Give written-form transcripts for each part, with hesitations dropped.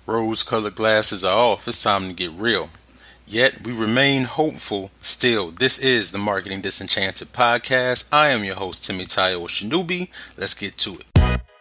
Rose-colored glasses are off. It's time to get real. Yet we remain hopeful still. This is the Marketing Disenchanted podcast. I am your host, Temitayo Osinubi. Let's get to it.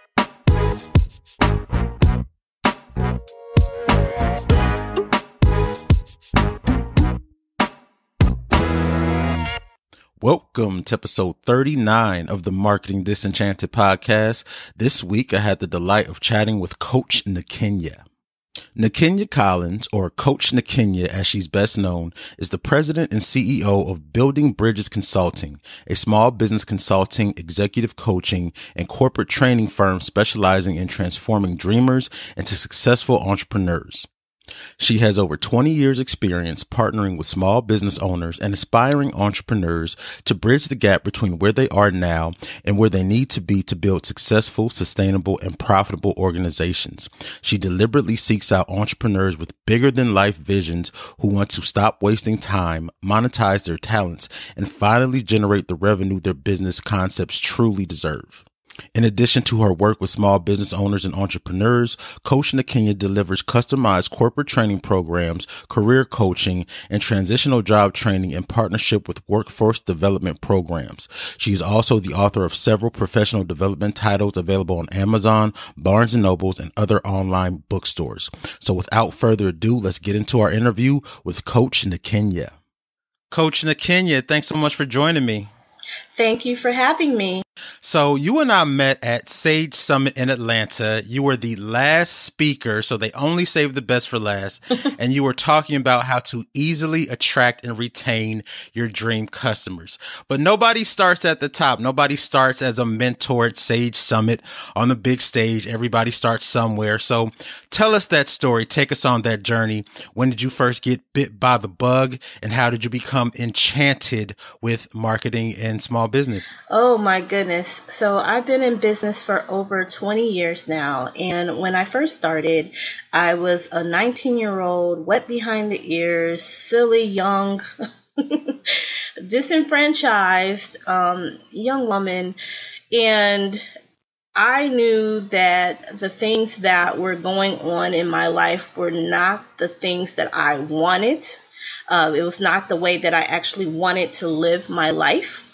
Welcome to episode 39 of the Marketing Disenchanted podcast. This week, I had the delight of chatting with Coach Niquenya. Niquenya Collins, or Coach Niquenya as she's best known, is the president and CEO of Building Bridges Consulting, a small business consulting, executive coaching, and corporate training firm specializing in transforming dreamers into successful entrepreneurs. She has over 20 years experience partnering with small business owners and aspiring entrepreneurs to bridge the gap between where they are now and where they need to be to build successful, sustainable, and profitable organizations. She deliberately seeks out entrepreneurs with bigger than life visions who want to stop wasting time, monetize their talents, and finally generate the revenue their business concepts truly deserve. In addition to her work with small business owners and entrepreneurs, Coach Niquenya delivers customized corporate training programs, career coaching, and transitional job training in partnership with workforce development programs. She is also the author of several professional development titles available on Amazon, Barnes & Nobles, and other online bookstores. So without further ado, let's get into our interview with Coach Niquenya. Coach Niquenya, thanks so much for joining me. Thank you for having me. So you and I met at Sage Summit in Atlanta. You were the last speaker, so they only saved the best for last. And you were talking about how to easily attract and retain your dream customers. But nobody starts at the top. Nobody starts as a mentor at Sage Summit on the big stage. Everybody starts somewhere. So tell us that story. Take us on that journey. When did you first get bit by the bug? And how did you become enchanted with marketing and small business? Oh my goodness. So I've been in business for over 20 years now. And when I first started, I was a 19-year-old, wet behind the ears, silly, young, disenfranchised young woman. And I knew that the things that were going on in my life were not the things that I wanted. It was not the way that I actually wanted to live my life.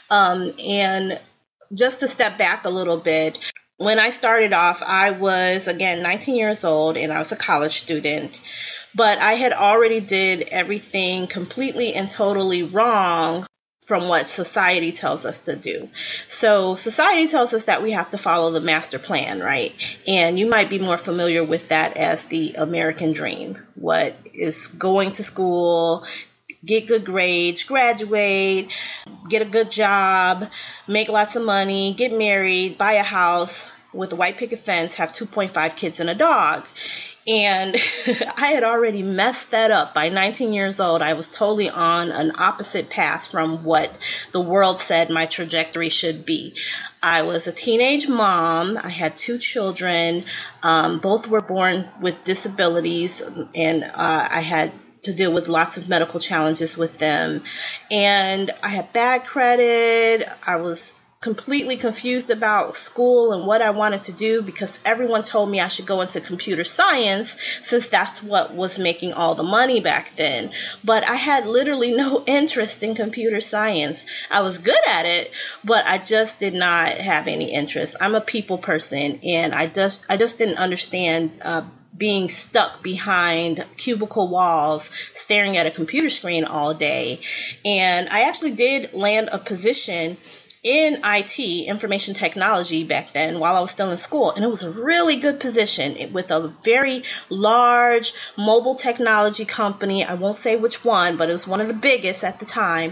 And just to step back a little bit, when I started off, I was, again, 19 years old and I was a college student, but I had already did everything completely and totally wrong from what society tells us to do. So society tells us that we have to follow the master plan, right? And you might be more familiar with that as the American dream. What is going to school, get good grades, graduate, get a good job, make lots of money, get married, buy a house with a white picket fence, have 2.5 kids and a dog. And I had already messed that up. By 19 years old, I was totally on an opposite path from what the world said my trajectory should be. I was a teenage mom. I had 2 children. Both were born with disabilities, and I had to deal with lots of medical challenges with them. And I had bad credit. I was completely confused about school and what I wanted to do because everyone told me I should go into computer science since that's what was making all the money back then. But I had literally no interest in computer science. I was good at it, but I just did not have any interest. I'm a people person, and I just didn't understand being stuck behind cubicle walls, staring at a computer screen all day. And I actually did land a position in IT, information technology, back then while I was still in school. And it was a really good position with a very large mobile technology company. I won't say which one, but it was one of the biggest at the time.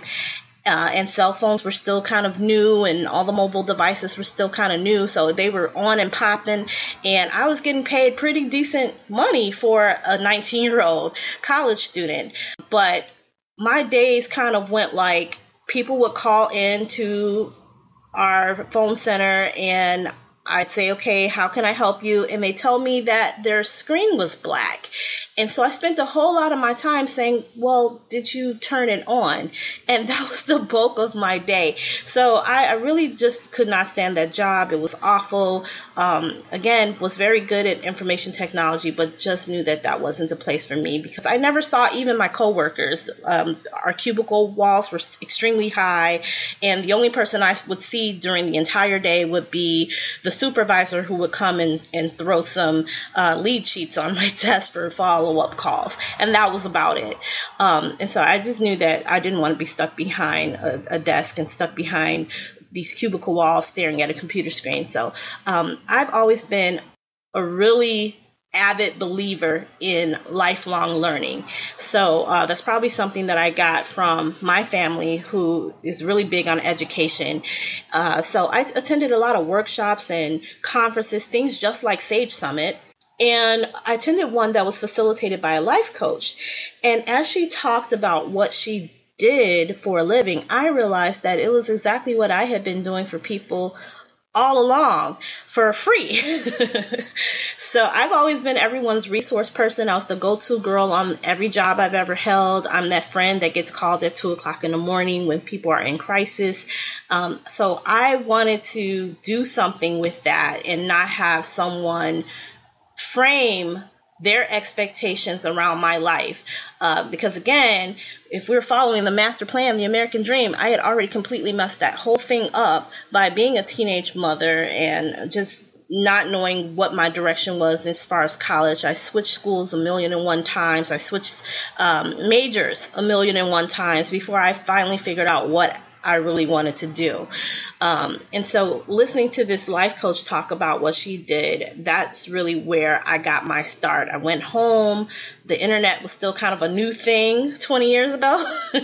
And cell phones were still kind of new, and all the mobile devices were still kind of new. So they were on and popping, and I was getting paid pretty decent money for a 19-year-old college student. But my days kind of went like people would call in to our phone center, and I'd say, okay, how can I help you? And they tell me that their screen was black. And so I spent a whole lot of my time saying, well, did you turn it on? And that was the bulk of my day. So I really just could not stand that job. It was awful. Again, was very good at information technology, but just knew that that wasn't the place for me because I never saw even my coworkers. Our cubicle walls were extremely high, and the only person I would see during the entire day would be the supervisor who would come and throw some lead sheets on my desk for follow-up calls, and that was about it. And so I just knew that I didn't want to be stuck behind a desk and stuck behind these cubicle walls staring at a computer screen. So I've always been a really avid believer in lifelong learning. So that's probably something that I got from my family, who is really big on education. So I attended a lot of workshops and conferences, things just like Sage Summit. And I attended one that was facilitated by a life coach. And as she talked about what she did for a living, I realized that it was exactly what I had been doing for people all along for free. So I've always been everyone's resource person. I was the go-to girl on every job I've ever held. I'm that friend that gets called at 2:00 in the morning when people are in crisis. So I wanted to do something with that and not have someone frame their expectations around my life. Because again, if we're following the master plan, the American dream, I had already completely messed that whole thing up by being a teenage mother and just not knowing what my direction was as far as college. I switched schools 1,000,001 times. I switched majors 1,000,001 times before I finally figured out what I really wanted to do. And so listening to this life coach talk about what she did, that's really where I got my start. I went home. The internet was still kind of a new thing 20 years ago.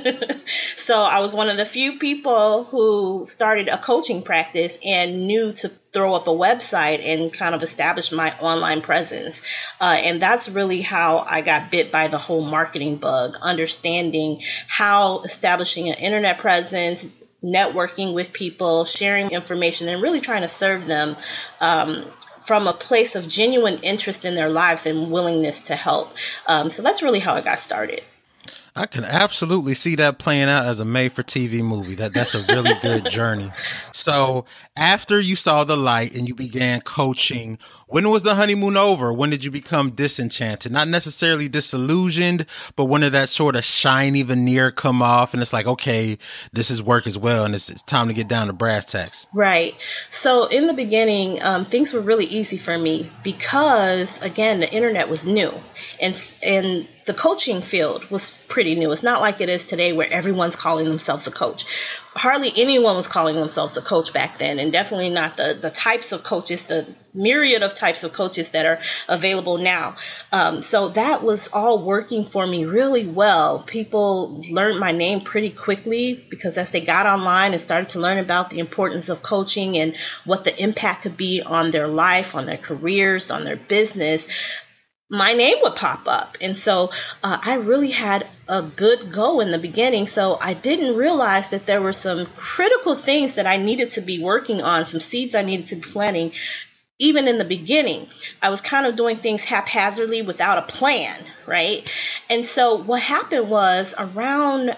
So I was one of the few people who started a coaching practice and knew to throw up a website and kind of establish my online presence. And that's really how I got bit by the whole marketing bug, understanding how establishing an internet presence, networking with people, sharing information, and really trying to serve them from a place of genuine interest in their lives and willingness to help. So that's really how I got started. I can absolutely see that playing out as a made-for-TV movie. That's a really good journey. So after you saw the light and you began coaching, when was the honeymoon over? When did you become disenchanted? Not necessarily disillusioned, but when did that sort of shiny veneer come off and it's like, okay, this is work as well and it's time to get down to brass tacks? Right. So in the beginning, things were really easy for me because, again, the internet was new and the coaching field was pretty new. It's not like it is today where everyone's calling themselves a coach. Hardly anyone was calling themselves a coach back then, and definitely not the types of coaches, the myriad of types of coaches that are available now. So that was all working for me really well. People learned my name pretty quickly because as they got online and started to learn about the importance of coaching and what the impact could be on their life, on their careers, on their business, my name would pop up. And so I really had a good go in the beginning. So I didn't realize that there were some critical things that I needed to be working on, some seeds I needed to be planting. Even in the beginning, I was kind of doing things haphazardly without a plan, right? And so what happened was around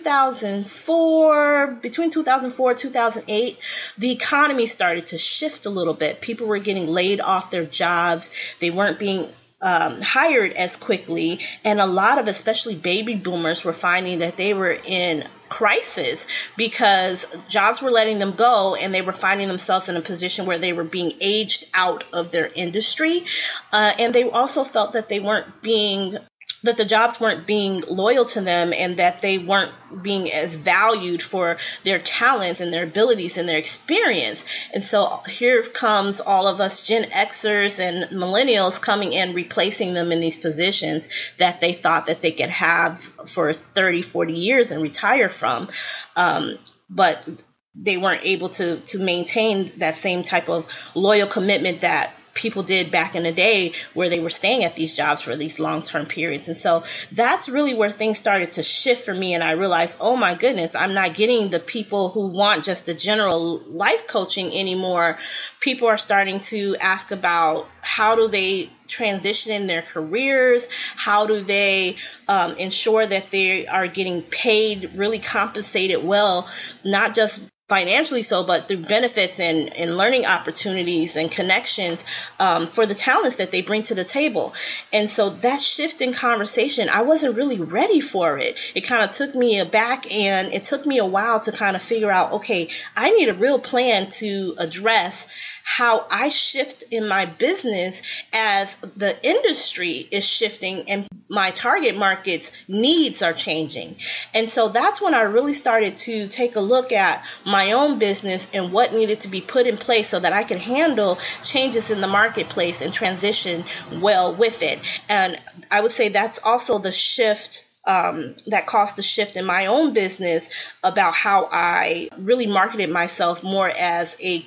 2004, between 2004 and 2008, the economy started to shift a little bit. People were getting laid off their jobs. They weren't being hired as quickly. And a lot of, especially baby boomers, were finding that they were in crisis because jobs were letting them go and they were finding themselves in a position where they were being aged out of their industry. And they also felt that that the jobs weren't being loyal to them and that they weren't being as valued for their talents and their abilities and their experience. And so here comes all of us Gen Xers and millennials coming in, replacing them in these positions that they thought that they could have for 30, 40 years and retire from. But they weren't able to maintain that same type of loyal commitment that people did back in the day where they were staying at these jobs for these long-term periods. And so that's really where things started to shift for me. And I realized, oh my goodness, I'm not getting the people who want just the general life coaching anymore. People are starting to ask about how do they transition in their careers? How do they ensure that they are getting paid, really compensated well, not just financially so, but through benefits and learning opportunities and connections for the talents that they bring to the table. And so that shift in conversation, I wasn't really ready for it. It kind of took me aback, and it took me a while to kind of figure out, okay, I need a real plan to address how I shift in my business as the industry is shifting and my target market's needs are changing. And so that's when I really started to take a look at my own business and what needed to be put in place so that I could handle changes in the marketplace and transition well with it. And I would say that's also the shift that caused the shift in my own business about how I really marketed myself more as a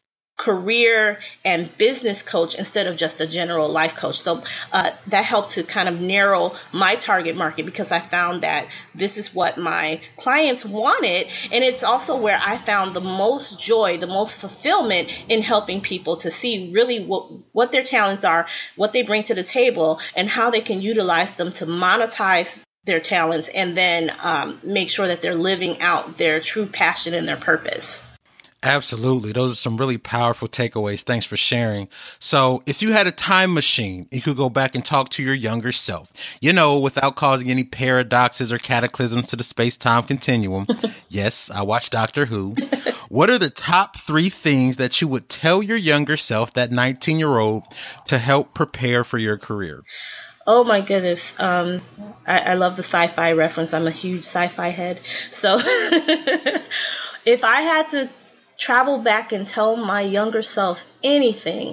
career and business coach instead of just a general life coach. So that helped to kind of narrow my target market, because I found that this is what my clients wanted. And it's also where I found the most joy, the most fulfillment in helping people to see really what their talents are, what they bring to the table, and how they can utilize them to monetize their talents and then make sure that they're living out their true passion and their purpose. Absolutely. Those are some really powerful takeaways. Thanks for sharing. So if you had a time machine, you could go back and talk to your younger self, without causing any paradoxes or cataclysms to the space-time continuum. Yes, I watch Doctor Who. What are the top 3 things that you would tell your younger self, that 19-year-old, to help prepare for your career? Oh my goodness. I love the sci-fi reference. I'm a huge sci-fi head. So if I had to travel back and tell my younger self anything,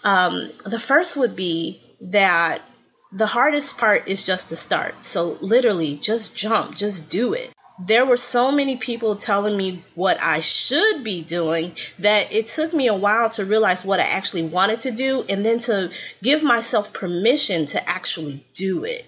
the first would be that the hardest part is just to start. So literally just jump, just do it. There were so many people telling me what I should be doing that it took me a while to realize what I actually wanted to do, and then to give myself permission to actually do it.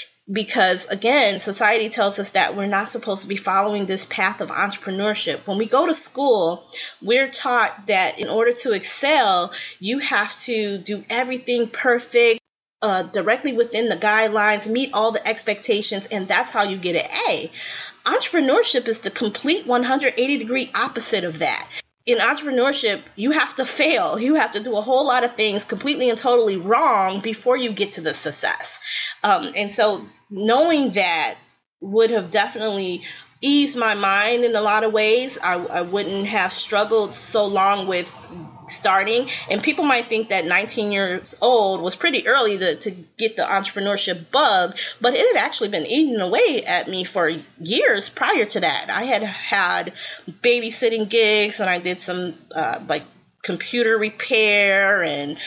Because again, society tells us that we're not supposed to be following this path of entrepreneurship. When we go to school, we're taught that in order to excel, you have to do everything perfect, directly within the guidelines, meet all the expectations, and that's how you get an A. Entrepreneurship is the complete 180-degree opposite of that. In entrepreneurship, you have to fail. You have to do a whole lot of things completely and totally wrong before you get to the success. And so knowing that would have definitely eased my mind in a lot of ways. I wouldn't have struggled so long with starting. And people might think that 19 years old was pretty early to get the entrepreneurship bug, but it had actually been eating away at me for years prior to that. I had babysitting gigs, and I did some computer repair and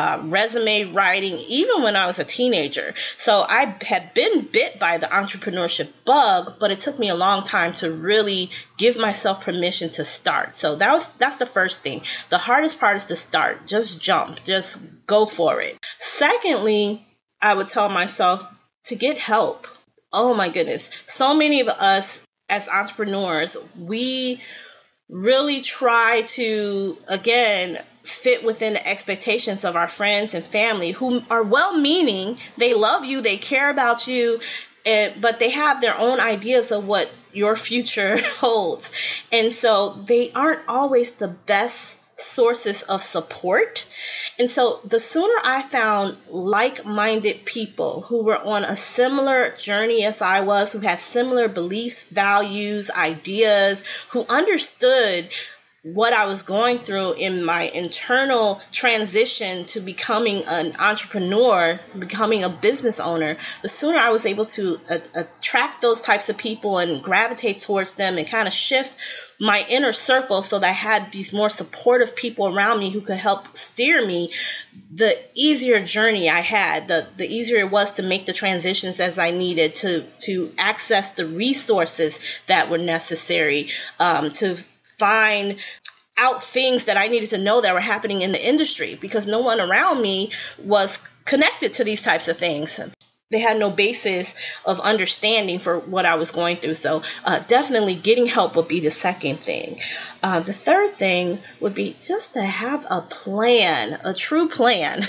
resume writing, even when I was a teenager. So I had been bit by the entrepreneurship bug, but it took me a long time to really give myself permission to start. So that's the first thing. The hardest part is to start. Just jump. Just go for it. Secondly, I would tell myself to get help. Oh my goodness. So many of us as entrepreneurs, we really try to, again, fit within the expectations of our friends and family who are well-meaning. They love you. They care about you. But they have their own ideas of what your future holds. And so they aren't always the best sources of support. And so the sooner I found like-minded people who were on a similar journey as I was, who had similar beliefs, values, ideas, who understood what I was going through in my internal transition to becoming an entrepreneur, to becoming a business owner, the sooner I was able to attract those types of people and gravitate towards them and kind of shift my inner circle so that I had these more supportive people around me who could help steer me, the easier journey I had, the easier it was to make the transitions as I needed, to access the resources that were necessary, to find out things that I needed to know that were happening in the industry, because no one around me was connected to these types of things. They had no basis of understanding for what I was going through. So definitely getting help would be the second thing. The third thing would be just to have a plan, a true plan.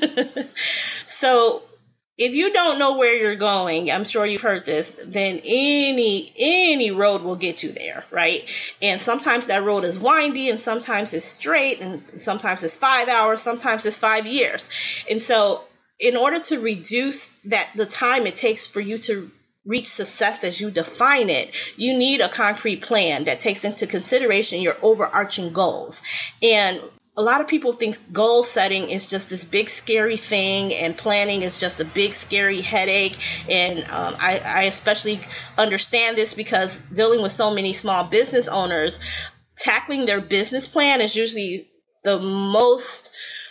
So if you don't know where you're going, I'm sure you've heard this, then any road will get you there, right? And sometimes that road is windy, and sometimes it's straight, and sometimes it's 5 hours, sometimes it's 5 years. And so in order to reduce the time it takes for you to reach success as you define it, you need a concrete plan that takes into consideration your overarching goals. And a lot of people think goal setting is just this big scary thing, and planning is just a big scary headache. And I especially understand this because dealing with so many small business owners, tackling their business plan is usually the most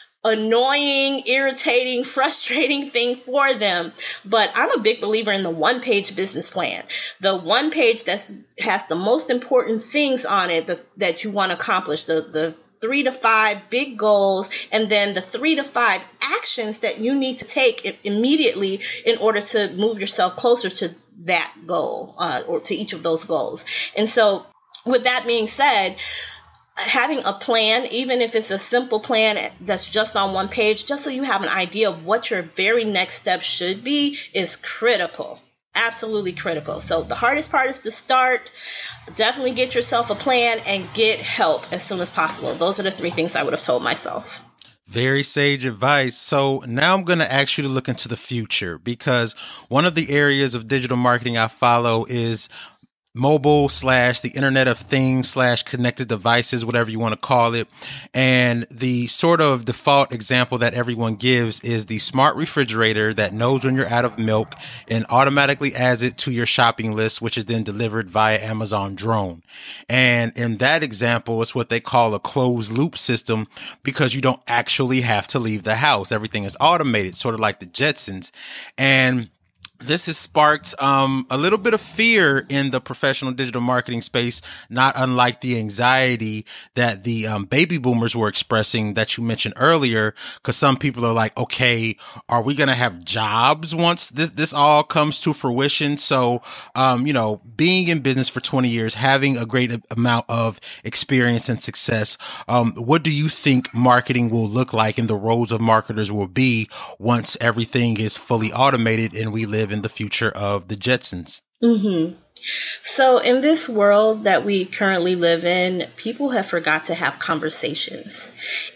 annoying, irritating, frustrating thing for them. But I'm a big believer in the one-page business plan. The one page that has the most important things on it that you want to accomplish, the 3 to 5 big goals, and then the 3 to 5 actions that you need to take immediately in order to move yourself closer to that goal, or to each of those goals. And so with that being said, having a plan, even if it's a simple plan that's just on one page, just so you have an idea of what your very next step should be, is critical. Absolutely critical. So the hardest part is to start. Definitely get yourself a plan and get help as soon as possible. Those are the 3 things I would have told myself. Very sage advice. So now I'm going to ask you to look into the future, because one of the areas of digital marketing I follow is mobile / the Internet of Things / connected devices, whatever you want to call it. And the sort of default example that everyone gives is the smart refrigerator that knows when you're out of milk and automatically adds it to your shopping list, which is then delivered via Amazon drone. And in that example, it's what they call a closed loop system, because you don't actually have to leave the house. Everything is automated, sort of like the Jetsons. And this has sparked a little bit of fear in the professional digital marketing space, not unlike the anxiety that the baby boomers were expressing that you mentioned earlier, because some people are like, okay, are we going to have jobs once this all comes to fruition? So, being in business for 20 years, having a great amount of experience and success, what do you think marketing will look like and the roles of marketers will be once everything is fully automated and we live in the future of the Jetsons? Mm-hmm. So in this world that we currently live in, people have forgot to have conversations.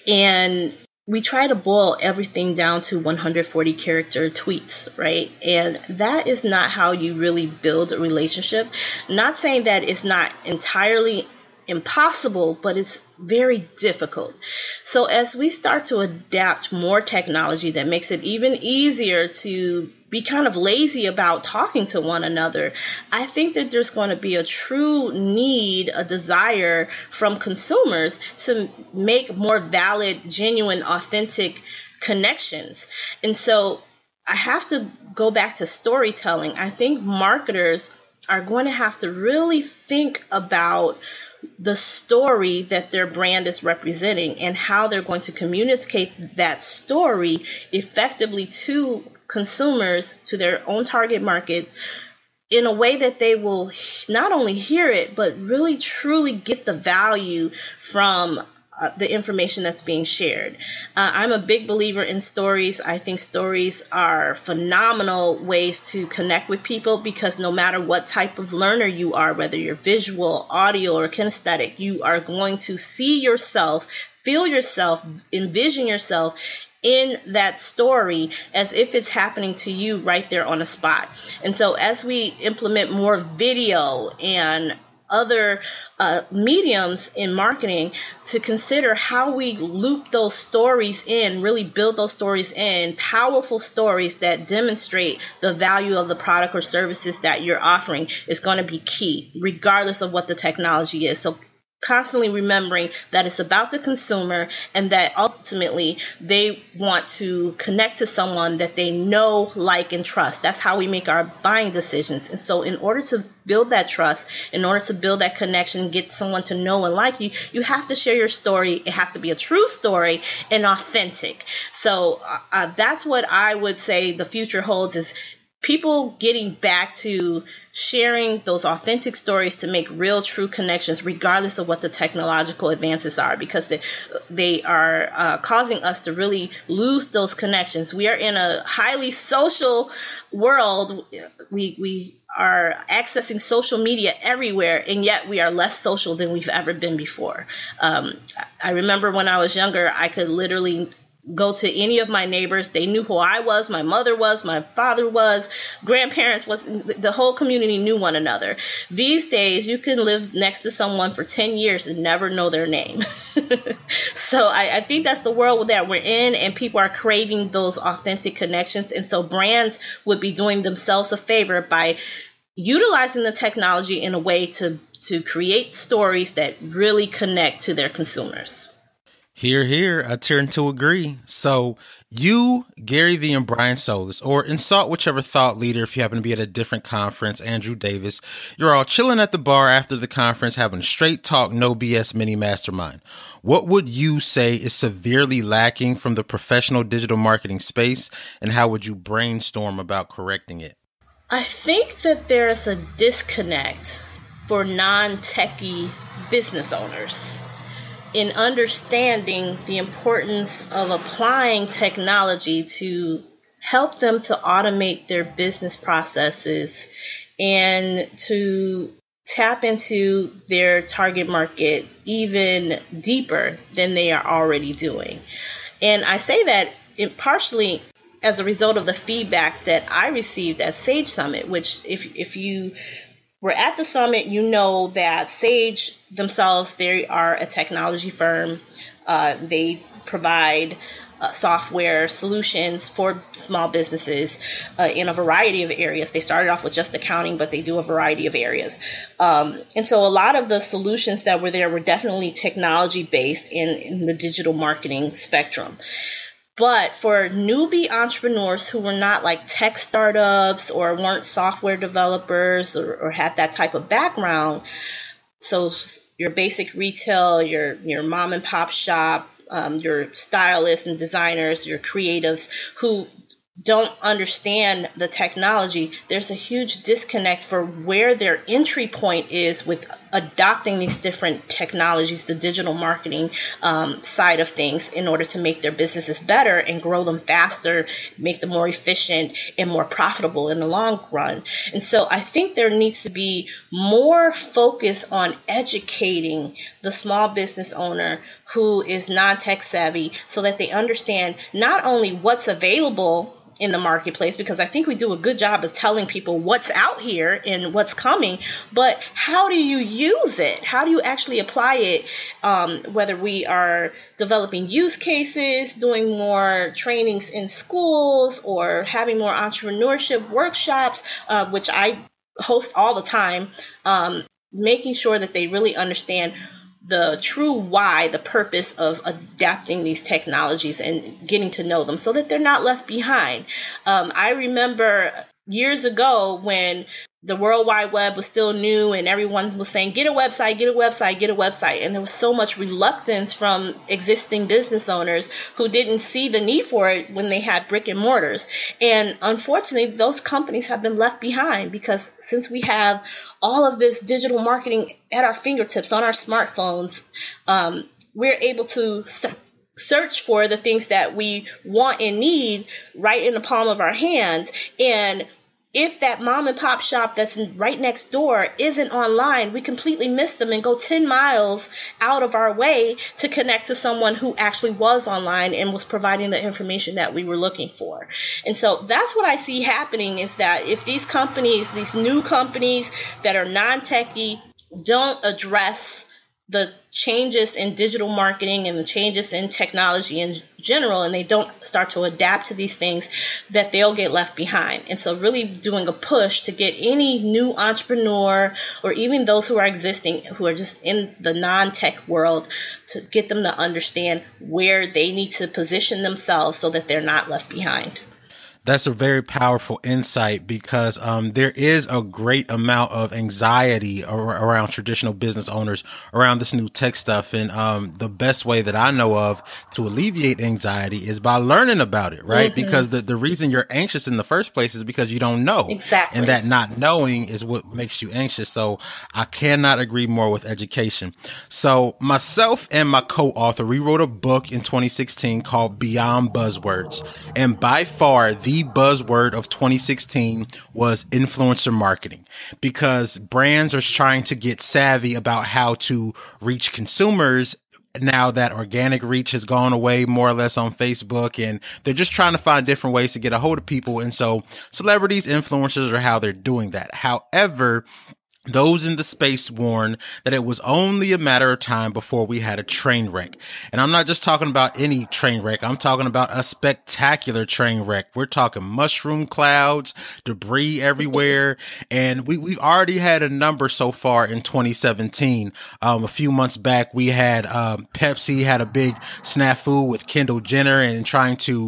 And we try to boil everything down to 140 character tweets, right? And that is not how you really build a relationship. Not saying that it's not entirely impossible, but it's very difficult. So as we start to adapt more technology that makes it even easier to be kind of lazy about talking to one another, I think that there's going to be a true need, a desire from consumers to make more valid, genuine, authentic connections. And so I have to go back to storytelling. I think marketers are going to have to really think about the story that their brand is representing and how they're going to communicate that story effectively to consumers, to their own target market, in a way that they will not only hear it, but really truly get the value from the information that's being shared. I'm a big believer in stories. I think stories are phenomenal ways to connect with people, because no matter what type of learner you are, whether you're visual, audio, or kinesthetic, you are going to see yourself, feel yourself, envision yourself in that story as if it's happening to you right there on the spot. And so as we implement more video and other mediums in marketing, to consider how we loop those stories in, really build those stories in, powerful stories that demonstrate the value of the product or services that you're offering, is going to be key, regardless of what the technology is. So constantly remembering that it's about the consumer and that ultimately they want to connect to someone that they know, like, and trust. That's how we make our buying decisions. And so in order to build that trust, in order to build that connection, get someone to know and like you, you have to share your story. It has to be a true story and authentic. So that's what I would say the future holds, is people getting back to sharing those authentic stories to make real, true connections, regardless of what the technological advances are, because they are causing us to really lose those connections. We are in a highly social world. We are accessing social media everywhere, and yet we are less social than we've ever been before. I remember when I was younger, I could literally go to any of my neighbors. They knew who I was, my mother was, my father was, grandparents was, the whole community knew one another. These days, you can live next to someone for 10 years and never know their name. So I think that's the world that we're in, and people are craving those authentic connections. And so brands would be doing themselves a favor by utilizing the technology in a way to create stories that really connect to their consumers. Hear, hear. I tend to agree. So you, Gary Vee, and Brian Solis, or insult whichever thought leader if you happen to be at a different conference, Andrew Davis, you're all chilling at the bar after the conference having a straight talk, no BS mini mastermind. What would you say is severely lacking from the professional digital marketing space, and how would you brainstorm about correcting it? I think that there's a disconnect for non-techie business owners in understanding the importance of applying technology to help them to automate their business processes and to tap into their target market even deeper than they are already doing. And I say that partially as a result of the feedback that I received at Sage Summit, which if you were at the summit, you know that Sage themselves, they are a technology firm. They provide software solutions for small businesses in a variety of areas. They started off with just accounting, but they do a variety of areas. And so a lot of the solutions that were there were definitely technology-based in the digital marketing spectrum. But for newbie entrepreneurs who were not like tech startups or weren't software developers or had that type of background, so your basic retail, your mom and pop shop, your stylists and designers, your creatives who don't understand the technology, there's a huge disconnect for where their entry point is with adopting these different technologies, the digital marketing side of things, in order to make their businesses better and grow them faster, make them more efficient and more profitable in the long run. And so I think there needs to be more focus on educating the small business owner who is non-tech savvy so that they understand not only what's available in the marketplace, because I think we do a good job of telling people what's out here and what's coming, but how do you use it? How do you actually apply it? Whether we are developing use cases, doing more trainings in schools, or having more entrepreneurship workshops, which I host all the time, making sure that they really understand the true why, the purpose of adapting these technologies and getting to know them so that they're not left behind. I remember years ago when the World Wide Web was still new and everyone was saying, get a website, get a website, get a website. And there was so much reluctance from existing business owners who didn't see the need for it when they had brick and mortars. And unfortunately, those companies have been left behind because since we have all of this digital marketing at our fingertips on our smartphones, we're able to search for the things that we want and need right in the palm of our hands. And if that mom and pop shop that's right next door isn't online, we completely miss them and go 10 miles out of our way to connect to someone who actually was online and was providing the information that we were looking for. And so that's what I see happening, is that if these companies, these new companies that are non-techy, don't address the changes in digital marketing and the changes in technology in general, and they don't start to adapt to these things, that they'll get left behind. And so really doing a push to get any new entrepreneur, or even those who are existing, who are just in the non-tech world, to get them to understand where they need to position themselves so that they're not left behind. That's a very powerful insight, because there is a great amount of anxiety around traditional business owners around this new tech stuff. And the best way that I know of to alleviate anxiety is by learning about it, right? Mm-hmm. Because the reason you're anxious in the first place is because you don't know. Exactly. And that not knowing is what makes you anxious. So I cannot agree more with education. So myself and my co-author, we wrote a book in 2016 called Beyond Buzzwords. And by far, the buzzword of 2016 was influencer marketing, because brands are trying to get savvy about how to reach consumers now that organic reach has gone away more or less on Facebook, and they're just trying to find different ways to get a hold of people. And so celebrities, influencers are how they're doing that. However, those in the space warn that it was only a matter of time before we had a train wreck. And I'm not just talking about any train wreck. I'm talking about a spectacular train wreck. We're talking mushroom clouds, debris everywhere. And we've already had a number so far in 2017. A few months back, we had Pepsi had a big snafu with Kendall Jenner and trying to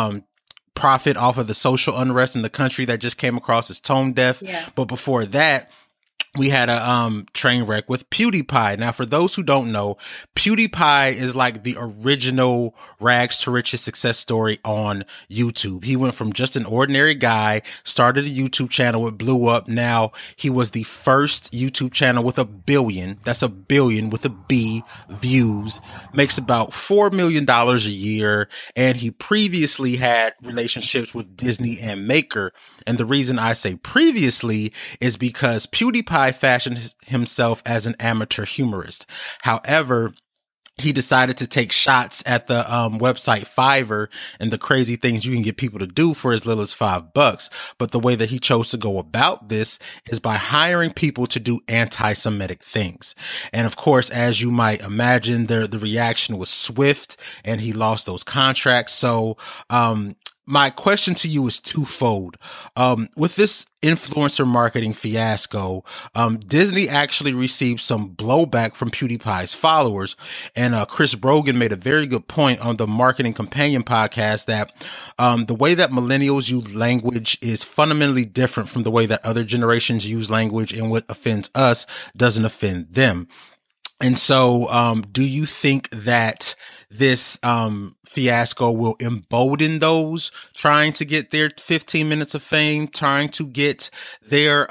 profit off of the social unrest in the country that just came across as tone deaf. Yeah. But before that, we had a train wreck with PewDiePie. Now, for those who don't know, PewDiePie is like the original rags to riches success story on YouTube. He went from just an ordinary guy, started a YouTube channel, it blew up. Now he was the first YouTube channel with 1 billion. That's 1 billion with a B views, makes about $4 million a year. And he previously had relationships with Disney and Maker. And the reason I say previously is because PewDiePie fashioned himself as an amateur humorist. However, he decided to take shots at the website Fiverr and the crazy things you can get people to do for as little as $5. But the way that he chose to go about this is by hiring people to do anti-Semitic things. And of course, as you might imagine, the reaction was swift, and he lost those contracts. So, my question to you is twofold. With this influencer marketing fiasco, Disney actually received some blowback from PewDiePie's followers. And Chris Brogan made a very good point on the Marketing Companion podcast that the way that millennials use language is fundamentally different from the way that other generations use language, and what offends us doesn't offend them. And so, do you think that this fiasco will embolden those trying to get their 15 minutes of fame, trying to get their,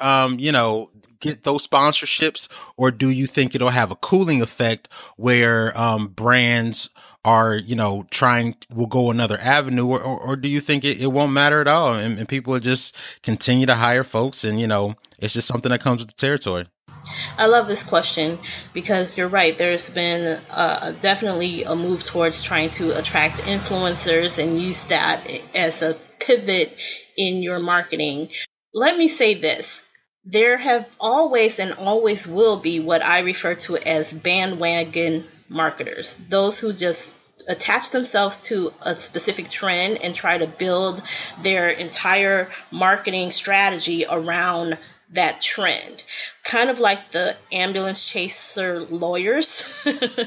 get those sponsorships? Or do you think it'll have a cooling effect where brands are, will go another avenue? Or do you think it won't matter at all, and people will just continue to hire folks, and, it's just something that comes with the territory? I love this question, because you're right. There's been definitely a move towards trying to attract influencers and use that as a pivot in your marketing. Let me say this. There have always and always will be what I refer to as bandwagon marketers, those who just attach themselves to a specific trend and try to build their entire marketing strategy around that trend, kind of like the ambulance chaser lawyers.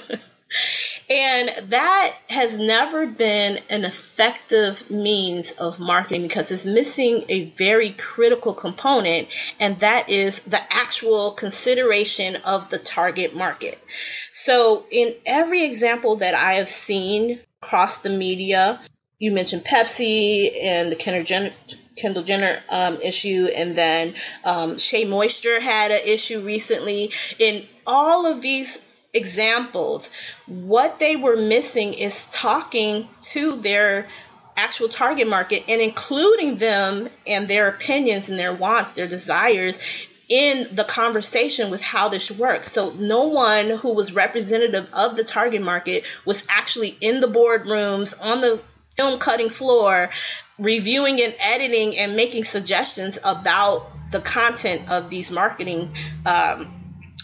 And that has never been an effective means of marketing, because it's missing a very critical component, and that is the actual consideration of the target market. So in every example that I have seen across the media, you mentioned Pepsi and the Kendall Jenner issue, and then Shea Moisture had an issue recently. In all of these examples, what they were missing is talking to their actual target market and including them and their opinions and their wants, their desires in the conversation with how this should work. So no one who was representative of the target market was actually in the boardrooms, on the film cutting floor, reviewing and editing and making suggestions about the content of these marketing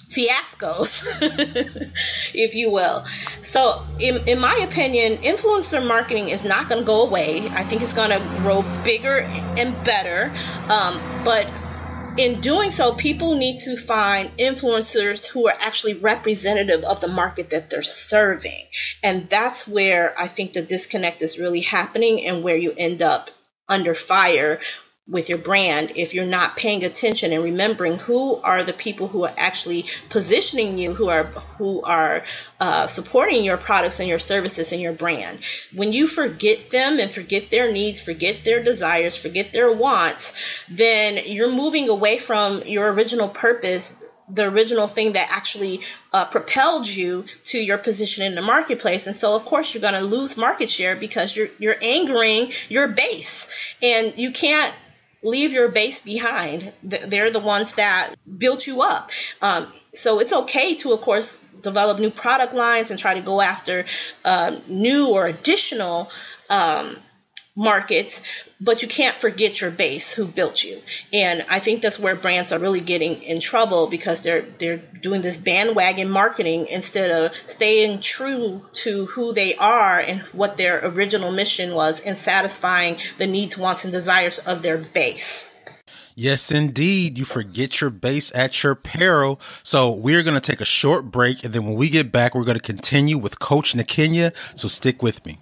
fiascos, if you will. So in my opinion, influencer marketing is not going to go away. I think it's going to grow bigger and better. But in doing so, people need to find influencers who are actually representative of the market that they're serving. And that's where I think the disconnect is really happening, and where you end up under fire with your brand if you're not paying attention and remembering who are the people who are actually positioning you, who are supporting your products and your services and your brand. When you forget them and forget their needs, forget their desires, forget their wants, then you're moving away from your original purpose, the original thing that actually propelled you to your position in the marketplace. And so, of course, you're going to lose market share because you're angering your base, and you can't leave your base behind. They're the ones that built you up. So it's okay to, of course, develop new product lines and try to go after new or additional markets, but you can't forget your base who built you. And I think that's where brands are really getting in trouble, because they're doing this bandwagon marketing instead of staying true to who they are and what their original mission was, and satisfying the needs, wants, and desires of their base. Yes, indeed. You forget your base at your peril. So we're going to take a short break, and then when we get back, we're going to continue with Coach Niquenya. So stick with me.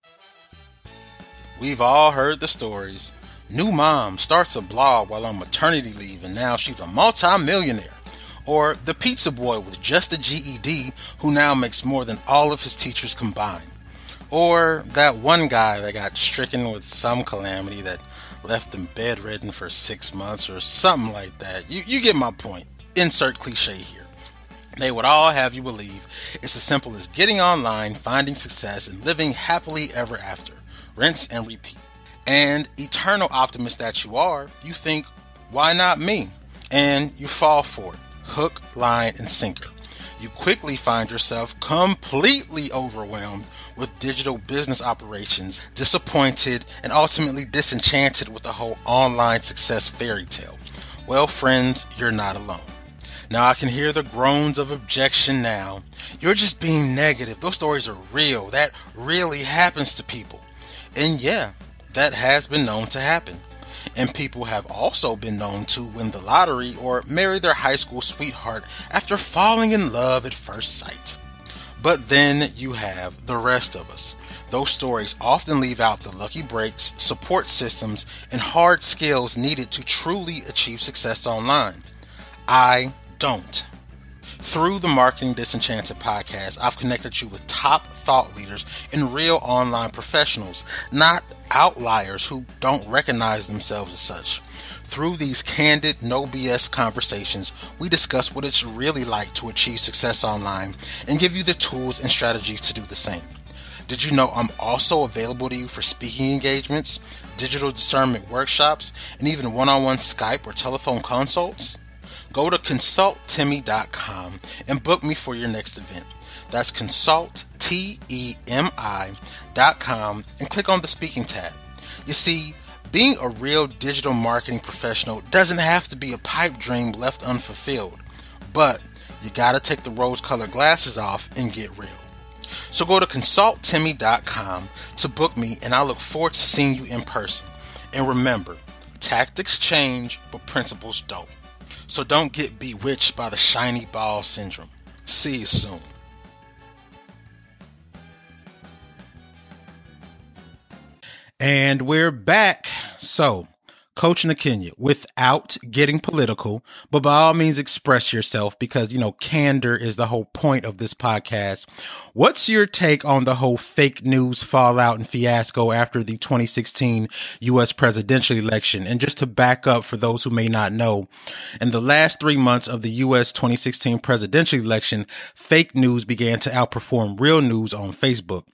We've all heard the stories. New mom starts a blog while on maternity leave, and now she's a multi-millionaire. Or the pizza boy with just a GED who now makes more than all of his teachers combined. Or that one guy that got stricken with some calamity that left him bedridden for 6 months or something like that. You get my point. Insert cliche here. They would all have you believe it's as simple as getting online, finding success, and living happily ever after. Rinse and repeat. And eternal optimist that you are, you think, why not me? And you fall for it. Hook, line, and sinker. You quickly find yourself completely overwhelmed with digital business operations, disappointed, and ultimately disenchanted with the whole online success fairy tale. Well, friends, you're not alone. Now I can hear the groans of objection now. You're just being negative. Those stories are real. That really happens to people. And yeah, that has been known to happen. And people have also been known to win the lottery or marry their high school sweetheart after falling in love at first sight. But then you have the rest of us. Those stories often leave out the lucky breaks, support systems, and hard skills needed to truly achieve success online. I don't. Through the Marketing Disenchanted podcast, I've connected you with top thought leaders and real online professionals, not outliers who don't recognize themselves as such. Through these candid, no BS conversations, we discuss what it's really like to achieve success online and give you the tools and strategies to do the same. Did you know I'm also available to you for speaking engagements, digital discernment workshops, and even one-on-one Skype or telephone consults? Go to consulttemi.com and book me for your next event. That's consulttemi.com and click on the speaking tab. You see, being a real digital marketing professional doesn't have to be a pipe dream left unfulfilled, but you gotta take the rose-colored glasses off and get real. So go to consulttemi.com to book me, and I look forward to seeing you in person. And remember, tactics change, but principles don't. So don't get bewitched by the shiny ball syndrome. See you soon. And we're back. So, Coach Niquenya, without getting political, but by all means express yourself, because, candor is the whole point of this podcast. What's your take on the whole fake news fallout and fiasco after the 2016 U.S. presidential election? And just to back up for those who may not know, in the last 3 months of the U.S. 2016 presidential election, fake news began to outperform real news on Facebook.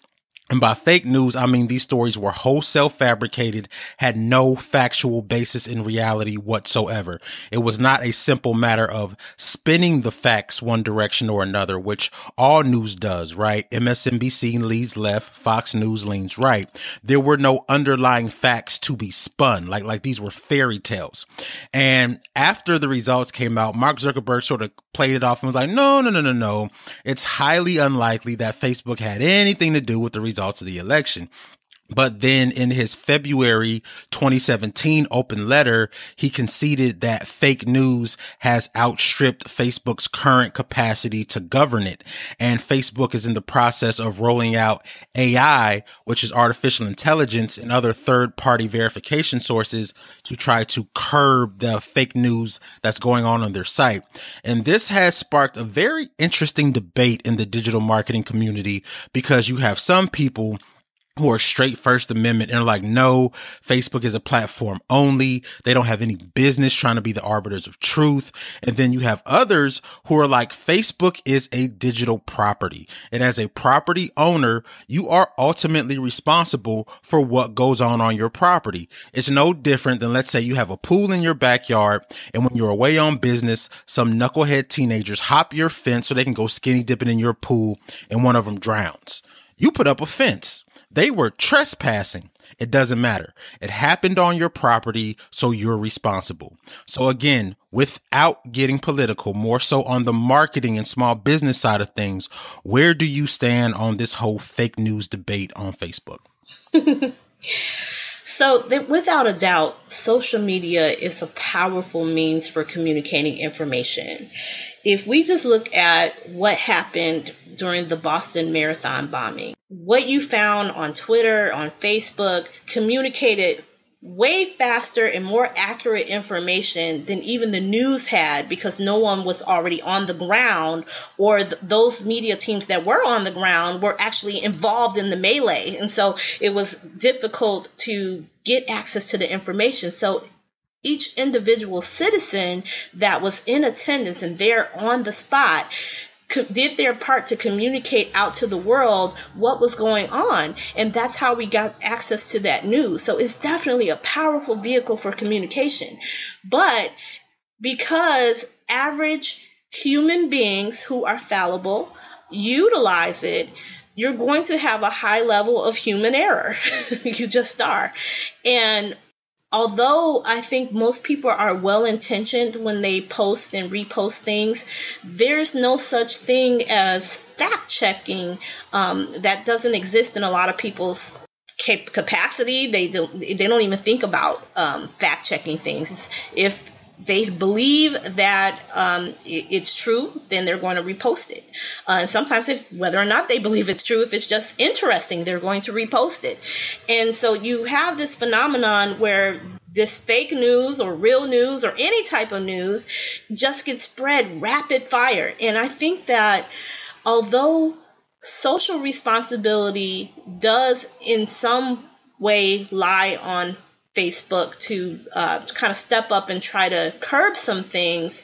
And by fake news, I mean these stories were wholesale fabricated, had no factual basis in reality whatsoever. It was not a simple matter of spinning the facts one direction or another, which all news does, right? MSNBC leans left, Fox News leans right. There were no underlying facts to be spun, like these were fairy tales. And after the results came out, Mark Zuckerberg sort of played it off and was like, no. It's highly unlikely that Facebook had anything to do with the results of the election. But then in his February 2017 open letter, he conceded that fake news has outstripped Facebook's current capacity to govern it. And Facebook is in the process of rolling out AI, which is artificial intelligence, and other third-party verification sources to try to curb the fake news that's going on their site. And this has sparked a very interesting debate in the digital marketing community, because you have some people who are straight First Amendment and are like, no, Facebook is a platform only. They don't have any business trying to be the arbiters of truth. And then you have others who are like, Facebook is a digital property. And as a property owner, you are ultimately responsible for what goes on your property. It's no different than, let's say you have a pool in your backyard, and when you're away on business, some knucklehead teenagers hop your fence so they can go skinny dipping in your pool, and one of them drowns. You put up a fence. They were trespassing. It doesn't matter. It happened on your property, so you're responsible. So again, without getting political, more so on the marketing and small business side of things, where do you stand on this whole fake news debate on Facebook? So without a doubt, social media is a powerful means for communicating information. If we just look at what happened during the Boston Marathon bombing, what you found on Twitter, on Facebook, communicated way faster and more accurate information than even the news had, because no one was already on the ground, or those media teams that were on the ground were actually involved in the melee. And so it was difficult to get access to the information. So each individual citizen that was in attendance and there on the spot did their part to communicate out to the world what was going on. And that's how we got access to that news. So it's definitely a powerful vehicle for communication. But because average human beings who are fallible utilize it, you're going to have a high level of human error. You just are. And although I think most people are well-intentioned when they post and repost things, there's no such thing as fact-checking. That doesn't exist in a lot of people's capacity. They don't even think about fact-checking things. If they believe that it's true, then they're going to repost it. And sometimes, whether or not they believe it's true, if it's just interesting, they're going to repost it. And so you have this phenomenon where this fake news or real news or any type of news just gets spread rapid fire. And I think that although social responsibility does in some way lie on Facebook to kind of step up and try to curb some things,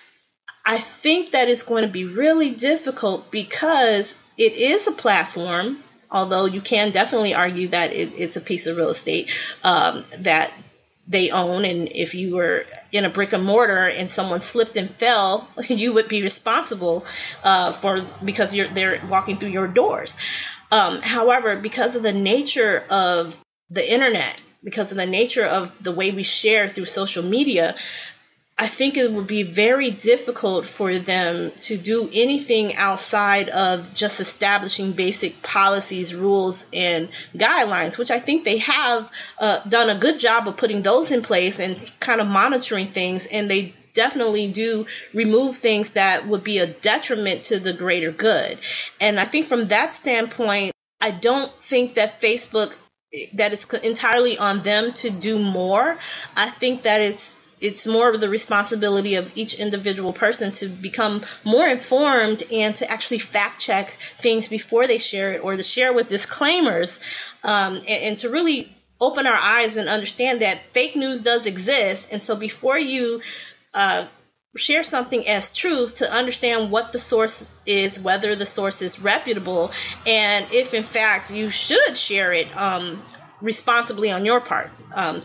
I think that it's going to be really difficult, because it is a platform, although you can definitely argue that it's a piece of real estate that they own. And if you were in a brick and mortar and someone slipped and fell, you would be responsible because they're walking through your doors. However, because of the nature of the internet, because of the nature of the way we share through social media, I think it would be very difficult for them to do anything outside of just establishing basic policies, rules, and guidelines, which I think they have done a good job of putting those in place and kind of monitoring things. And they definitely do remove things that would be a detriment to the greater good. And I think from that standpoint, I don't think that Facebook, that it's entirely on them to do more. I think that it's more of the responsibility of each individual person to become more informed and to actually fact check things before they share it, or to share with disclaimers, and to really open our eyes and understand that fake news does exist. And so before you share something as truth to understand what the source is, whether the source is reputable, and if in fact you should share it responsibly on your part.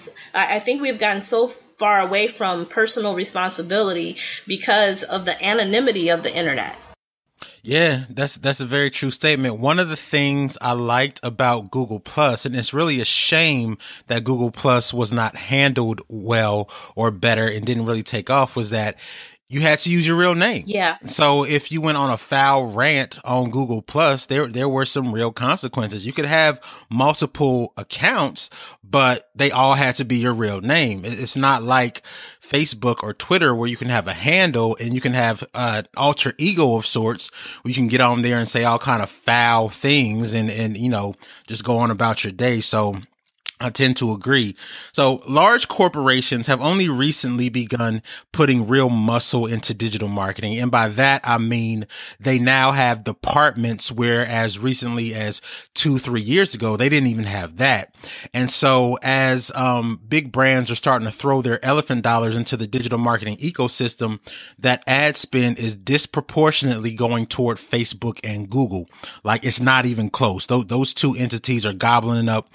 I think we've gotten so far away from personal responsibility because of the anonymity of the internet. Yeah, that's a very true statement. One of the things I liked about Google Plus, and it's really a shame that Google Plus was not handled well or better and didn't really take off, was that you had to use your real name. Yeah. So if you went on a foul rant on Google Plus, there were some real consequences. You could have multiple accounts, but they all had to be your real name. It's not like Facebook or Twitter where you can have a handle and you can have an alter ego of sorts where you can get on there and say all kind of foul things and just go on about your day. So I tend to agree. So large corporations have only recently begun putting real muscle into digital marketing. And by that, I mean they now have departments where as recently as 2-3 years ago, they didn't even have that. And so as big brands are starting to throw their elephant dollars into the digital marketing ecosystem, that ad spend is disproportionately going toward Facebook and Google. Like it's not even close. Those two entities are gobbling up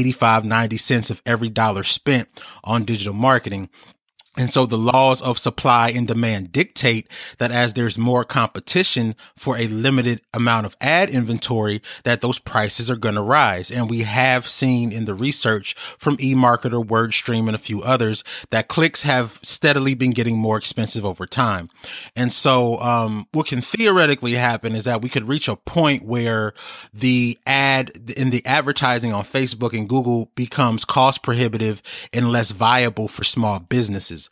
90 cents of every dollar spent on digital marketing. And so the laws of supply and demand dictate that as there's more competition for a limited amount of ad inventory, that those prices are going to rise. And we have seen in the research from eMarketer, WordStream, and a few others that clicks have steadily been getting more expensive over time. And so what can theoretically happen is that we could reach a point where the advertising on Facebook and Google becomes cost prohibitive and less viable for small businesses.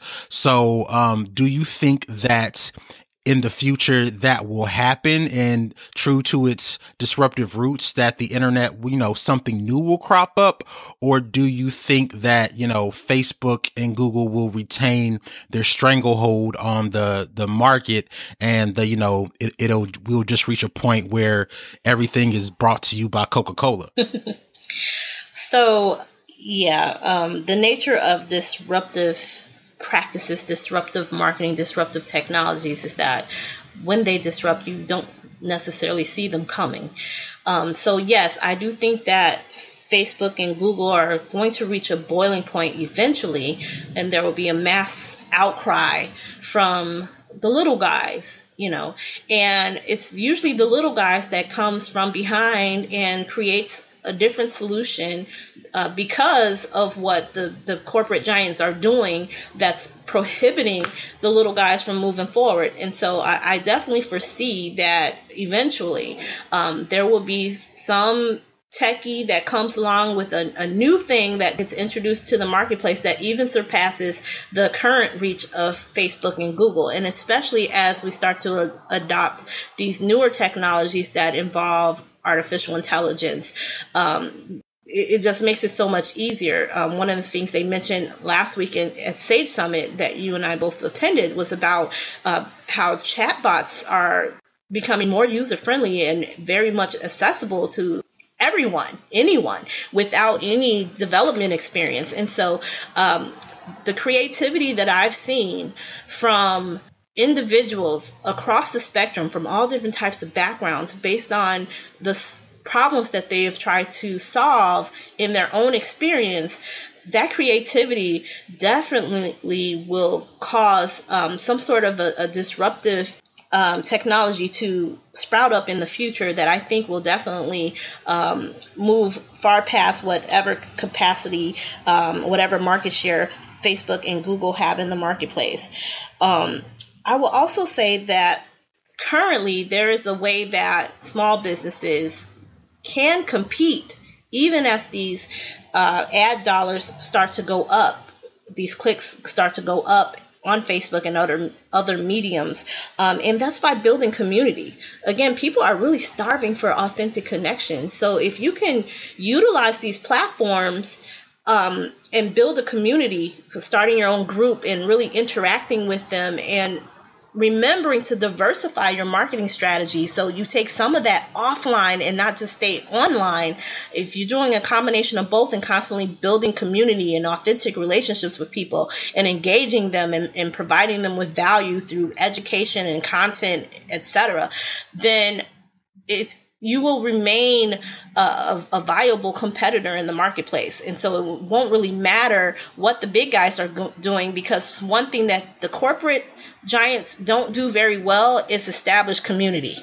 So, do you think that in the future that will happen, and true to its disruptive roots that the internet, something new will crop up? Or do you think that, Facebook and Google will retain their stranglehold on the market and we'll just reach a point where everything is brought to you by Coca-Cola? So, the nature of disruptive practices, disruptive marketing, disruptive technologies is that when they disrupt, you don't necessarily see them coming. So yes, I do think that Facebook and Google are going to reach a boiling point eventually, and there will be a mass outcry from the little guys, and it's usually the little guys that comes from behind and creates a different solution because of what the corporate giants are doing that's prohibiting the little guys from moving forward. And so I definitely foresee that eventually there will be some techie that comes along with a new thing that gets introduced to the marketplace that even surpasses the current reach of Facebook and Google. And especially as we start to adopt these newer technologies that involve artificial intelligence, it just makes it so much easier. One of the things they mentioned last week at Sage Summit that you and I both attended was about how chatbots are becoming more user-friendly and very much accessible to anyone without any development experience. And so the creativity that I've seen from individuals across the spectrum from all different types of backgrounds based on the problems that they have tried to solve in their own experience, that creativity definitely will cause some sort of a disruptive technology to sprout up in the future that I think will definitely move far past whatever capacity, whatever market share Facebook and Google have in the marketplace. I will also say that currently there is a way that small businesses can compete even as these ad dollars start to go up, these clicks start to go up on Facebook and other mediums, and that's by building community. Again, people are really starving for authentic connection. So if you can utilize these platforms and build a community, starting your own group and really interacting with them and remembering to diversify your marketing strategy. So you take some of that offline and not just stay online. If you're doing a combination of both and constantly building community and authentic relationships with people and engaging them and providing them with value through education and content, etc., then you will remain a viable competitor in the marketplace. And so it won't really matter what the big guys are doing, because one thing that the corporate giants don't do very well is establish community.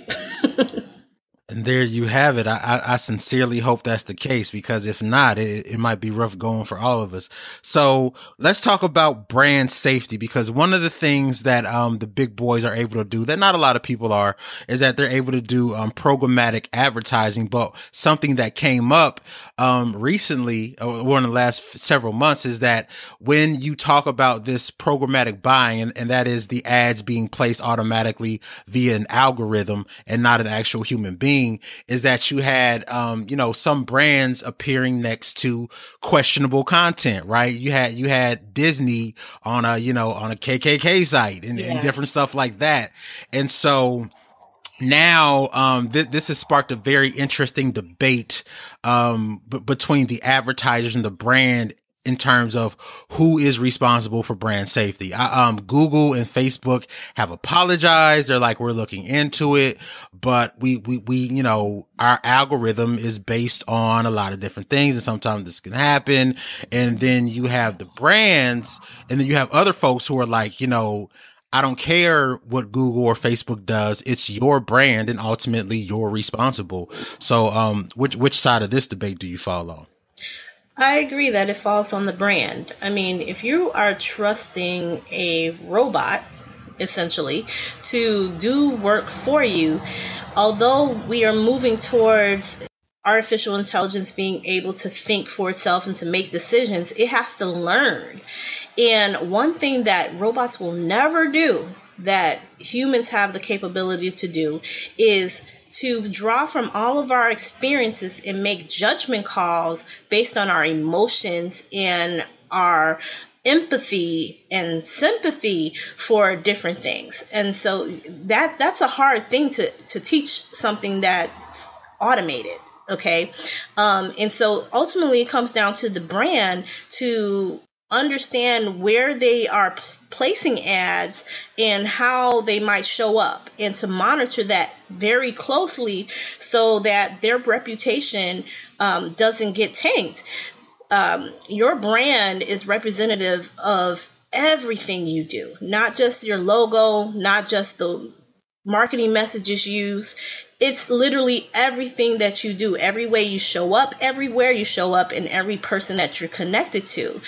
And there you have it. I sincerely hope that's the case, because if not, it might be rough going for all of us. So let's talk about brand safety, because one of the things that the big boys are able to do that not a lot of people are is that they're able to do programmatic advertising. But something that came up recently, or in the last several months, is that when you talk about this programmatic buying, and that is the ads being placed automatically via an algorithm and not an actual human being, is that you had, some brands appearing next to questionable content, right? You had Disney on a KKK site and different stuff like that. And so now, this has sparked a very interesting debate, between the advertisers and the brand in terms of who is responsible for brand safety. Google and Facebook have apologized. They're like, we're looking into it, but we, our algorithm is based on a lot of different things, and sometimes this can happen. And then you have the brands, and then you have other folks who are like, I don't care what Google or Facebook does. It's your brand, and ultimately you're responsible. So, which side of this debate do you fall on? I agree that it falls on the brand. I mean, if you are trusting a robot, essentially, to do work for you, although we are moving towards artificial intelligence being able to think for itself and to make decisions, it has to learn. And one thing that robots will never do that humans have the capability to do is to draw from all of our experiences and make judgment calls based on our emotions and our empathy and sympathy for different things. And so that's a hard thing to teach something that's automated. Okay. And so ultimately it comes down to the brand to understand where they are placing ads and how they might show up, and to monitor that very closely so that their reputation doesn't get tanked. Your brand is representative of everything you do, not just your logo, not just the marketing messages used. It's literally everything that you do, every way you show up, everywhere you show up, and every person that you're connected to.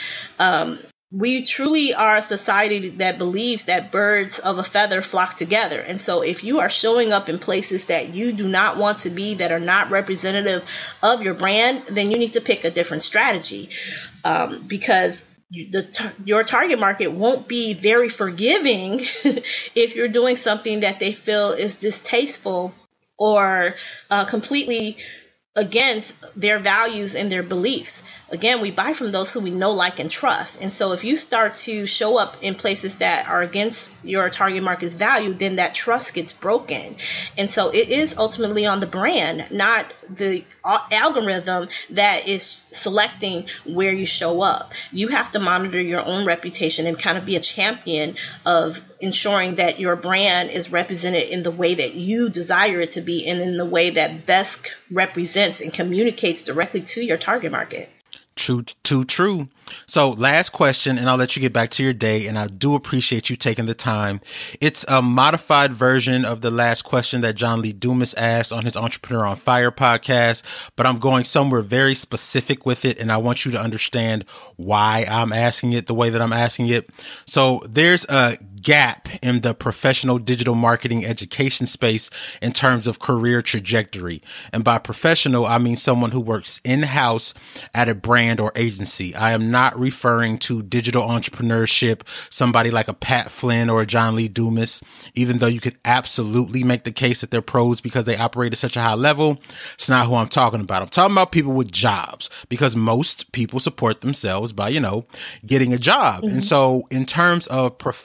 We truly are a society that believes that birds of a feather flock together. And so if you are showing up in places that you do not want to be, that are not representative of your brand, then you need to pick a different strategy, because your target market won't be very forgiving if you're doing something that they feel is distasteful or completely against their values and their beliefs. Again, we buy from those who we know, like, and trust. And so if you start to show up in places that are against your target market's value, then that trust gets broken. And so it is ultimately on the brand, not the algorithm that is selecting where you show up. You have to monitor your own reputation and kind of be a champion of ensuring that your brand is represented in the way that you desire it to be, and in the way that best represents and communicates directly to your target market. True. So last question, and I'll let you get back to your day. And I do appreciate you taking the time. It's a modified version of the last question that John Lee Dumas asked on his Entrepreneur on Fire podcast, but I'm going somewhere very specific with it. And I want you to understand why I'm asking it the way that I'm asking it. So there's a gap in the professional digital marketing education space in terms of career trajectory. And by professional, I mean someone who works in-house at a brand or agency. I am not referring to digital entrepreneurship, somebody like a Pat Flynn or a John Lee Dumas, even though you could absolutely make the case that they're pros because they operate at such a high level. It's not who I'm talking about. I'm talking about people with jobs, because most people support themselves by, getting a job. Mm-hmm. And so in terms of professionalizing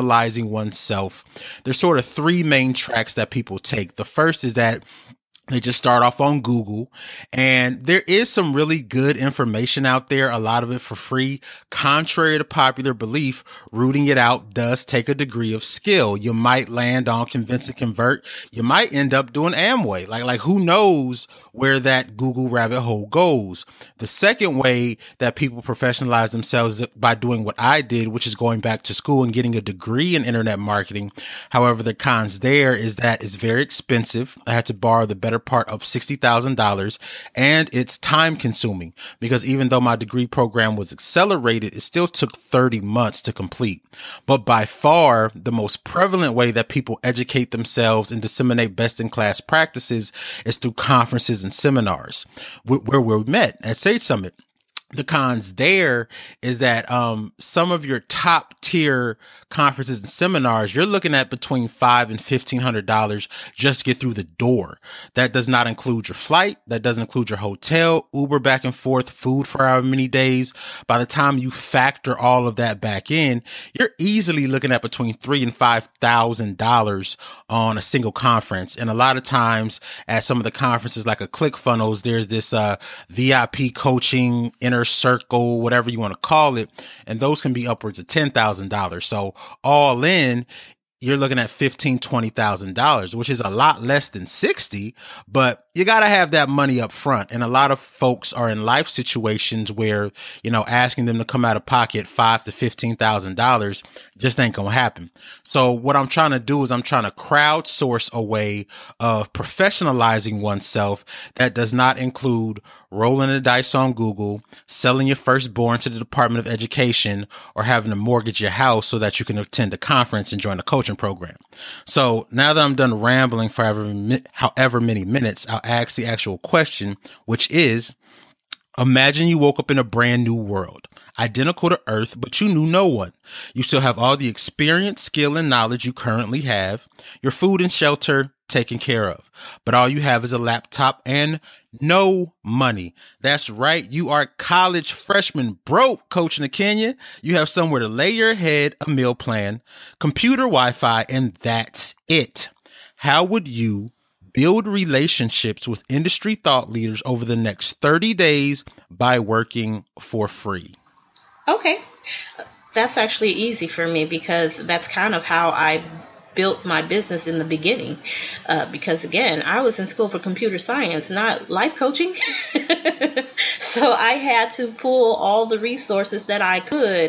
professionalizing oneself, there's sort of three main tracks that people take. The first is that they just start off on Google, and there is some really good information out there, a lot of it for free. Contrary to popular belief, rooting it out does take a degree of skill. You might land on Convince and Convert. You might end up doing Amway. Like who knows where that Google rabbit hole goes. The second way that people professionalize themselves is by doing what I did, which is going back to school and getting a degree in internet marketing. However, the cons there is that it's very expensive. I had to borrow the better part of $60,000, and it's time consuming because even though my degree program was accelerated, it still took 30 months to complete. But by far, the most prevalent way that people educate themselves and disseminate best-in-class practices is through conferences and seminars, where we met at Sage Summit. The cons there is that some of your top tier conferences and seminars, you're looking at between $500 and $1,500 just to get through the door. That does not include your flight. That doesn't include your hotel, Uber back and forth, food for however many days. By the time you factor all of that back in, you're easily looking at between $3,000 and $5,000 on a single conference. And a lot of times at some of the conferences like a ClickFunnels, there's this VIP coaching, inner circle, whatever you want to call it. And those can be upwards of $10,000. So all in, you're looking at $15,000, $20,000, which is a lot less than 60, but you got to have that money up front. And a lot of folks are in life situations where, asking them to come out of pocket $5,000 to $15,000 just ain't going to happen. So what I'm trying to do is I'm trying to crowdsource a way of professionalizing oneself that does not include rolling the dice on Google, selling your firstborn to the Department of Education, or having to mortgage your house so that you can attend a conference and join a coaching program. So now that I'm done rambling for however many minutes, I'll ask the actual question, which is, imagine you woke up in a brand new world, identical to Earth, but you knew no one. You still have all the experience, skill, and knowledge you currently have, your food and shelter taken care of, but all you have is a laptop and no money. That's right. You are college freshman broke, Coach Niquenya. You have somewhere to lay your head, a meal plan, computer, Wi-Fi, and that's it. How would you build relationships with industry thought leaders over the next 30 days by working for free? Okay. That's actually easy for me because that's kind of how I built my business in the beginning. Because again, I was in school for computer science, not life coaching. So I had to pull all the resources that I could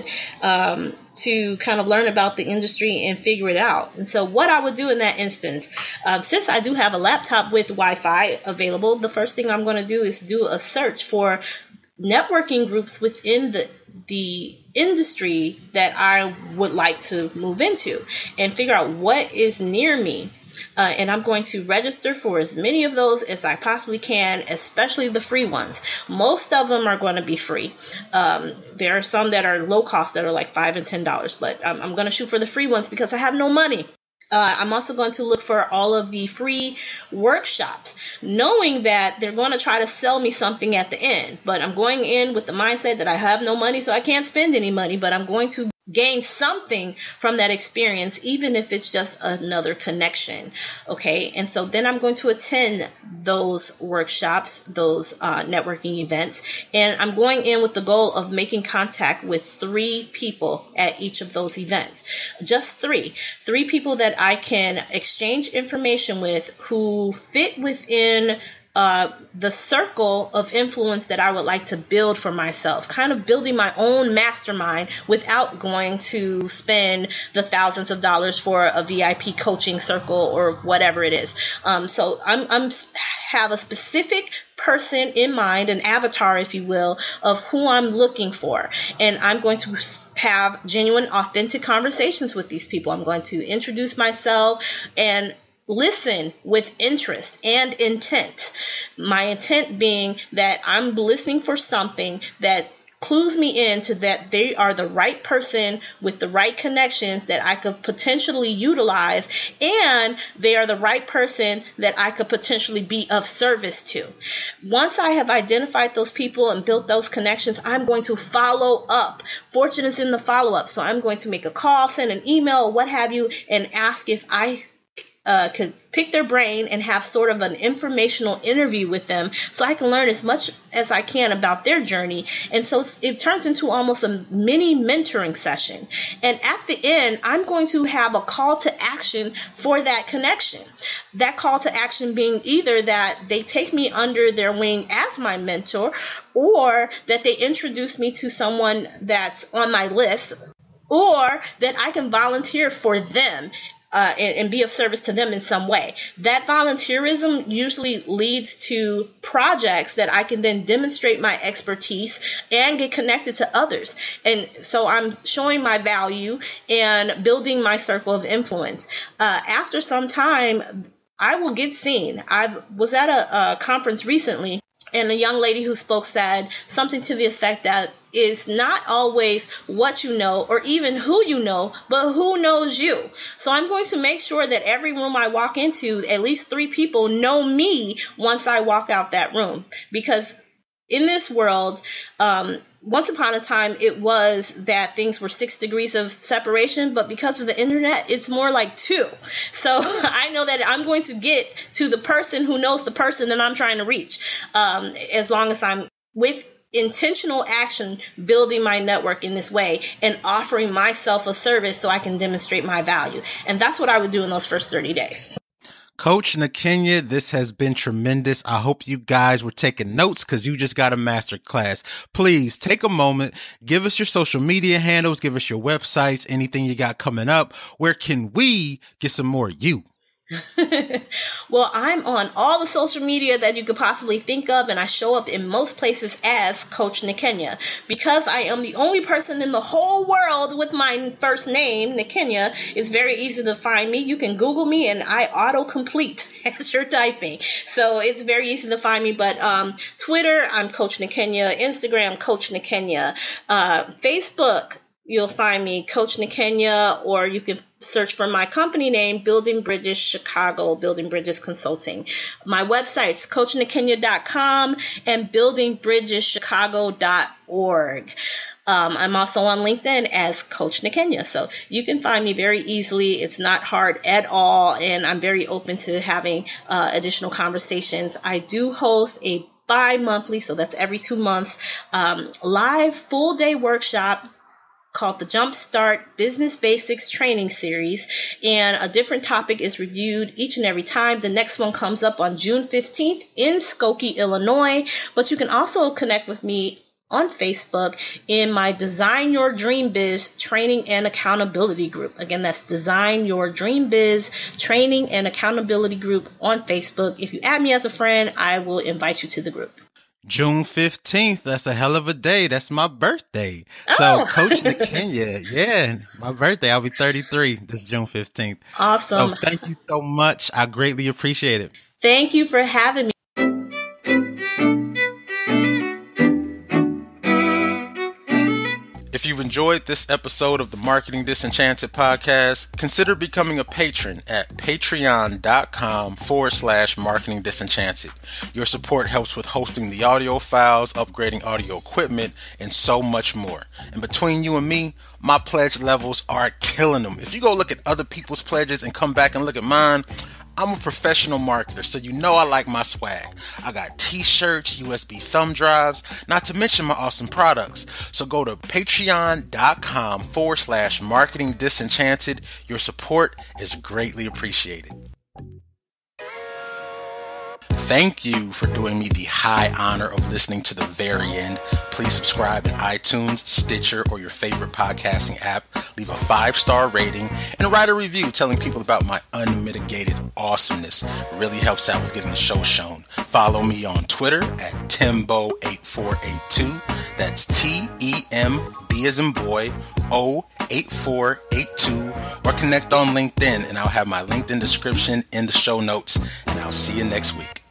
to kind of learn about the industry and figure it out. And so what I would do in that instance, since I do have a laptop with Wi-Fi available, the first thing I'm going to do is do a search for networking groups within the industry that I would like to move into and figure out what is near me. And I'm going to register for as many of those as I possibly can, especially the free ones. Most of them are going to be free. There are some that are low cost that are like $5 and $10, but I'm going to shoot for the free ones because I have no money. I'm also going to look for all of the free workshops, knowing that they're going to try to sell me something at the end. But I'm going in with the mindset that I have no money, so I can't spend any money, but I'm going to gain something from that experience, even if it's just another connection. Okay. And so then I'm going to attend those workshops, those networking events, and I'm going in with the goal of making contact with 3 people at each of those events. Just 3 people that I can exchange information with who fit within the circle of influence that I would like to build for myself, kind of building my own mastermind without going to spend the thousands of dollars for a VIP coaching circle or whatever it is. So I'm have a specific person in mind, an avatar, if you will, of who I'm looking for. And I'm going to have genuine, authentic conversations with these people. I'm going to introduce myself and listen with interest and intent. My intent being that I'm listening for something that clues me into that they are the right person with the right connections that I could potentially utilize, and they are the right person that I could potentially be of service to. Once I have identified those people and built those connections, I'm going to follow up. Fortune is in the follow-up. So I'm going to make a call, send an email, what have you, and ask if I could pick their brain and have sort of an informational interview with them so I can learn as much as I can about their journey. And so it turns into almost a mini mentoring session. And at the end, I'm going to have a call to action for that connection. That call to action being either that they take me under their wing as my mentor, or that they introduce me to someone that's on my list, or that I can volunteer for them and be of service to them in some way. That volunteerism usually leads to projects that I can then demonstrate my expertise and get connected to others. And so I'm showing my value and building my circle of influence. After some time, I will get seen. I was at a conference recently, and a young lady who spoke said something to the effect that is not always what you know or even who you know, but who knows you. So I'm going to make sure that every room I walk into, at least 3 people know me once I walk out that room. Because in this world, once upon a time, it was that things were 6 degrees of separation, but because of the internet, it's more like 2. So I know that I'm going to get to the person who knows the person that I'm trying to reach, as long as I'm with intentional action, building my network in this way and offering myself a service so I can demonstrate my value. And that's what I would do in those first 30 days. Coach Niquenya, this has been tremendous. I hope you guys were taking notes because you just got a master class. Please take a moment, give us your social media handles, give us your websites, anything you got coming up. Where can we get some more of you? Well, I'm on all the social media that you could possibly think of, and I show up in most places as Coach Niquenya. Because I am the only person in the whole world with my first name, Niquenya, it's very easy to find me. You can Google me and I auto-complete as you're typing. So it's very easy to find me. But Twitter, I'm Coach Niquenya. Instagram, Coach Niquenya. Facebook, you'll find me Coach Niquenya, or you can search for my company name, Building Bridges Chicago, Building Bridges Consulting. My website's coachniquenya.com and buildingbridgeschicago.org. I'm also on LinkedIn as Coach Niquenya, so you can find me very easily. It's not hard at all, and I'm very open to having additional conversations. I do host a bi-monthly, so that's every 2 months, live full-day workshop called the Jumpstart Business Basics Training Series, and a different topic is reviewed each and every time. The next one comes up on June 15th in Skokie, Illinois, but you can also connect with me on Facebook in my Design Your Dream Biz Training and Accountability Group. Again, that's Design Your Dream Biz Training and Accountability Group on Facebook. If you add me as a friend, I will invite you to the group. June 15th. That's a hell of a day. That's my birthday. So Coach Niquenya, yeah, my birthday. I'll be 33 this June 15th. Awesome. So thank you so much. I greatly appreciate it. Thank you for having me. If you've enjoyed this episode of the Marketing Disenchanted podcast, consider becoming a patron at patreon.com/marketing disenchanted. Your support helps with hosting the audio files, upgrading audio equipment, and so much more. And between you and me, my pledge levels are killing them. If you go look at other people's pledges and come back and look at mine, I'm a professional marketer, so you know I like my swag. I got t-shirts, USB thumb drives, not to mention my awesome products. So go to patreon.com/marketing disenchanted. Your support is greatly appreciated. Thank you for doing me the high honor of listening to the very end. Please subscribe in iTunes, Stitcher, or your favorite podcasting app. Leave a 5-star rating and write a review telling people about my unmitigated awesomeness. It really helps out with getting the show shown. Follow me on Twitter at Tembo8482. That's TEMB as in boy, O8482. Or connect on LinkedIn, and I'll have my LinkedIn description in the show notes. And I'll see you next week.